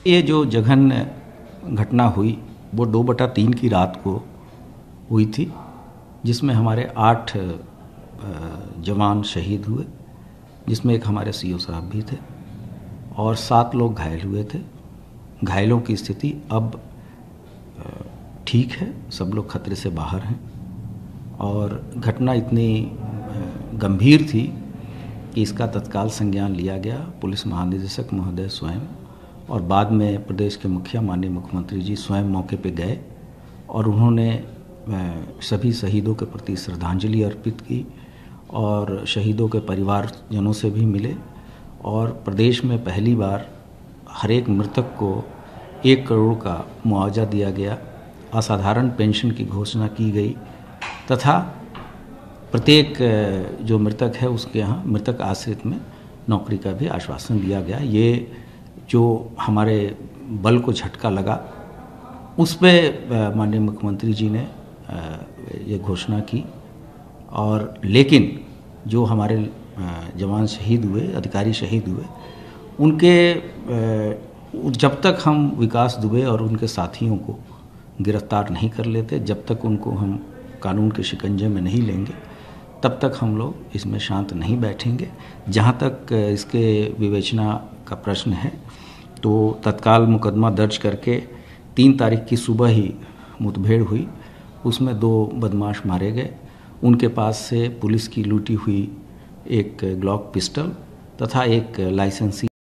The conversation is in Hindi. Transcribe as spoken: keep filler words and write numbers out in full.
ये जो जघन्य घटना हुई वो दो बटा तीन की रात को हुई थी, जिसमें हमारे आठ जवान शहीद हुए, जिसमें एक हमारे सीओ साहब भी थे और सात लोग घायल हुए थे। घायलों की स्थिति अब ठीक है, सब लोग खतरे से बाहर हैं और घटना इतनी गंभीर थी कि इसका तत्काल संज्ञान लिया गया। पुलिस महानिदेशक महोदय स्वयं और बाद में प्रदेश के मुखिया माननीय मुख्यमंत्री जी स्वयं मौके पर गए और उन्होंने सभी शहीदों के प्रति श्रद्धांजलि अर्पित की और शहीदों के परिवारजनों से भी मिले और प्रदेश में पहली बार हर एक मृतक को एक करोड़ का मुआवजा दिया गया, असाधारण पेंशन की घोषणा की गई तथा प्रत्येक जो मृतक है उसके यहाँ मृतक आश्रित में नौकरी का भी आश्वासन दिया गया। ये जो हमारे बल को झटका लगा उस पे माननीय मुख्यमंत्री जी ने ये घोषणा की और लेकिन जो हमारे जवान शहीद हुए, अधिकारी शहीद हुए, उनके जब तक हम विकास दुबे और उनके साथियों को गिरफ्तार नहीं कर लेते, जब तक उनको हम कानून के शिकंजे में नहीं लेंगे, तब तक हम लोग इसमें शांत नहीं बैठेंगे। जहाँ तक इसके विवेचना का प्रश्न है तो तत्काल मुकदमा दर्ज करके तीन तारीख की सुबह ही मुठभेड़ हुई, उसमें दो बदमाश मारे गए। उनके पास से पुलिस की लूटी हुई एक ग्लॉक पिस्टल तथा एक लाइसेंसी